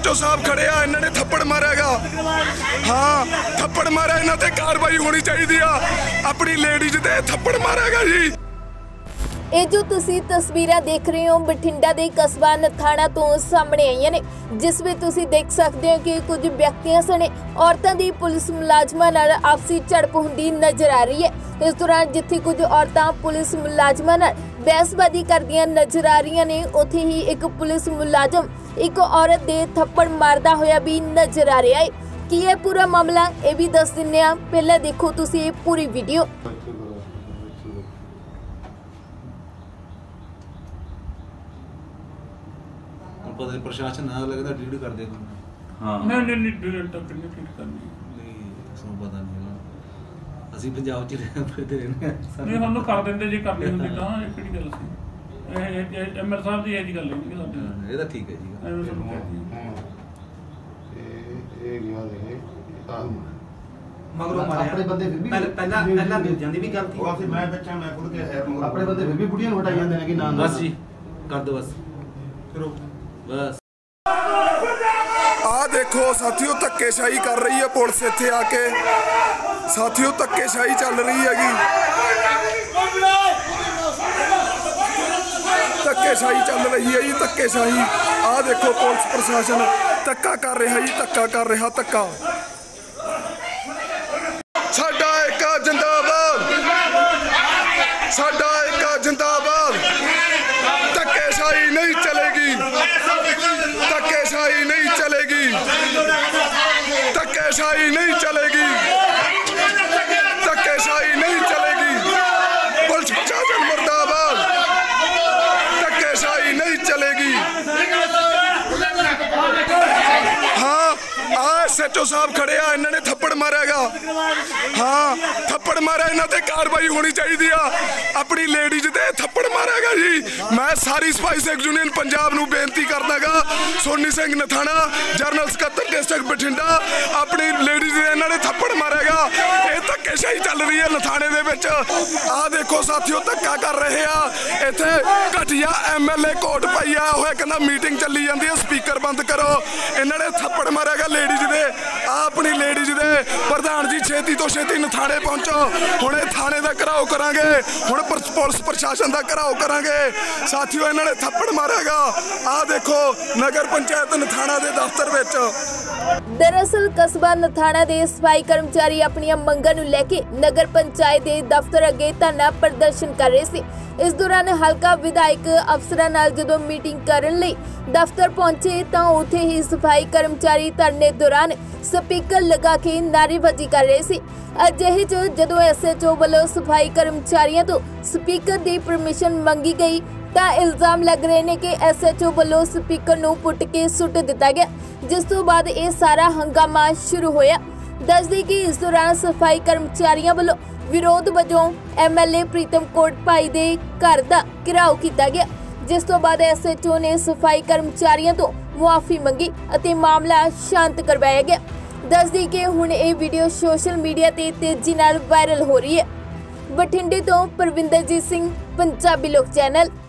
SHO साहब खड़े आ, इन्होंने थप्पड़ मारेगा। हाँ थप्पड़ मारा, इन्हों ते कार्रवाई होनी चाहिए। अपनी लेडीज ते थप्पड़ मारेगा जी। ਇਹ ਜੋ ਤੁਸੀਂ ਤਸਵੀਰਾਂ ਦੇਖ ਰਹੇ ਹੋ ਬਠਿੰਡਾ ਦੇ ਕਸਬਾ ਨਥਾਣਾ ਤੋਂ ਸਾਹਮਣੇ ਆਈਆਂ ਨੇ, ਜਿਸ ਵਿੱਚ ਤੁਸੀਂ ਦੇਖ ਸਕਦੇ ਹੋ ਕਿ ਕੁਝ ਵਿਅਕਤੀਆਂ ਸਣੇ ਔਰਤਾਂ ਦੀ ਪੁਲਿਸ ਮੁਲਾਜ਼ਮਾਂ ਨਾਲ ਆਪਸੀ ਝੜਪ ਹੁੰਦੀ ਨਜ਼ਰ ਆ ਰਹੀ ਹੈ। ਇਸ ਦੌਰਾਨ ਜਿੱਥੇ ਕੁਝ ਔਰਤਾਂ ਪੁਲਿਸ ਮੁਲਾਜ਼ਮਾਂ ਨਾਲ ਬਹਿਸਬਾਜ਼ੀ ਕਰਦੀਆਂ ਨਜ਼ਰ ਆ ਰਹੀਆਂ ਨੇ, ਉੱਥੇ ਹੀ ਇੱਕ ਪੁਲਿਸ ਮੁਲਾਜ਼ਮ ਇੱਕ ਔਰਤ ਦੇ ਥੱਪੜ ਮਾਰਦਾ ਹੋਇਆ ਵੀ ਨਜ਼ਰ ਆ ਰਿਹਾ ਹੈ। ਕੀ ਇਹ ਪੂਰਾ ਮਾਮਲਾ ਇਹ ਵੀ ਦੱਸ ਦਿੰਦੇ ਹਾਂ, ਪਹਿਲਾਂ ਦੇਖੋ ਤੁਸੀਂ ਇਹ ਪੂਰੀ ਵੀਡੀਓ। पता प्रशासन ना लगता ड्यूटी कर दे। हाँ नहीं ड्यूटी करनी नहीं सो पता नहीं ਅਸੀਂ ਪੰਜਾਬ ਚ ਰਹਿੰਦੇ ਰਹਿੰਦੇ ਨਹੀਂ ਸਾਨੂੰ ਕਰ ਦਿੰਦੇ ਜੇ ਕਰਨੀ ਹੁੰਦੀ ਤਾਂ ਇਹ ਕਿਹੜੀ ਗੱਲ ਸੀ। ਇਹ ਐਮਐਲ ਸਾਹਿਬ ਦੀ ਇਹ ਜੀ ਗੱਲ ਨਹੀਂ ਸਾਡੇ। ਇਹ ਤਾਂ ਠੀਕ ਹੈ ਜੀ। ਇਹ ਗਿਆ ਦੇ ਮਗਰੋਂ ਮਾਰੇ ਆਪਣੇ ਬੰਦੇ ਫਿਰ ਵੀ ਪਹਿਲਾਂ ਮਿਲ ਜਾਂਦੀ ਵੀ ਗਲਤੀ ਉਹ ਅਸੀਂ ਮੈਂ ਬੱਚਾ ਮੈਂ ਖੁਦ ਕੇ ਹੈ ਮਗਰ ਆਪਣੇ ਬੰਦੇ ਫਿਰ ਵੀ ਬੁੜੀਆਂ ਨੂੰ ਹਟਾਈ ਜਾਂਦੇ ਨੇ ਕਿ ਨਾ ਬਸ ਜੀ ਕਰ ਦੋ ਬਸ ਫਿਰ बस आ देखो साथियों धक्केशाही कर रही है पुलिस इत्थे आके। साथियों धक्केशाही चल रही हैगी, धक्केशाही चल रही है जी, धक्केशाही। आ देखो पुलिस प्रशासन धक्का कर रहा जी, धक्का कर रहा, धक्का। साडा एक जिंदाबाद, साडा एक जिंदाबाद। धक्केशाही नहीं चलेगी, धक्केशाही नहीं चलेगी, धक्केशाही नहीं चलेगी, धक्केशाही नहीं चलेगी। पुलिस प्रशासन मुर्दाबाद, धक्केशाही नहीं चलेगी। हाँ SHO साहब खड़े आ, इन्होंने थप्पड़ मारेगा। हाँ थप्पड़ मारा, इन्हों ते कार्रवाई होनी चाहिए। अपनी लेडीज ते थप्पड़ मारेगा जी। मैं सारी स्पाइस यूनियन पंजाब नूं बेनती करदागा, सोनी सिंह नथाना जनरल सकत्तर डिस्ट्रिक्ट बठिंडा, अपनी लेडीज दे इन्होंने थप्पड़ मारेगा। ये धक्केशाही चल रही है नथाने दे विच। आ देखो साथियों धक्का कर रहे आ इत्थे घटिया MLA कोट पाइया होया, कहंदा मीटिंग चली जांदी है स्पीकर बंद करो। इन्होंने थप्पड़ मारेगा लेडीज दे। आ अपनी लेडीज दे प्रधान जी छेती तो छेती नथाने पहुंचो, हुणे थाने दा घराव करांगे, हुण पुलिस प्रशासन दा घराव करांगे। साथियों इन्होंने थप्पड़ मारेगा। आ देखो नगर पंचायत नथाना दे दफ्तर विच। दरअसल कस्बा नथाना दे सफाई कर्मचारी अपनियां मंगां नूं लैके नगर पंचायत दे दफ्तर अगे धरना प्रदर्शन कर रहे सी। इस दौरान हल्का विधायक अफसरां नाल जदों मीटिंग करन लई दफ्तर पहुंचे तां उत्थे ही सफाई कर्मचारी धरने दौरान स्पीकर लगा के नारेबाजी कर रहे सी। अजिहे च जदों SHO ਵੱਲੋਂ सफाई कर्मचारियों तो स्पीकर की परमिशन मंगी गई ਤਾਂ इल्जाम लग रहे हैं कि SHO ਵੱਲੋਂ स्पीकर ਨੂੰ पुट के सुट दिता गया, जिस तो बाद ये सारा हंगामा शुरू होया। दस दी कि इस दौरान सफाई कर्मचारियों ਵੱਲੋਂ विरोध वजों MLA प्रीतम कोटभाई के घर का घिराव किया गया, जिस तो बाद SHO ने सफाई कर्मचारियों तो मुआफ़ी मंगी और मामला शांत करवाया गया। दस दी कि हुण ये वीडियो सोशल मीडिया ते तेजी नाल वायरल हो रही है। बठिंडे तो परविंदरजीत सिंह, पंजाबी लोक चैनल।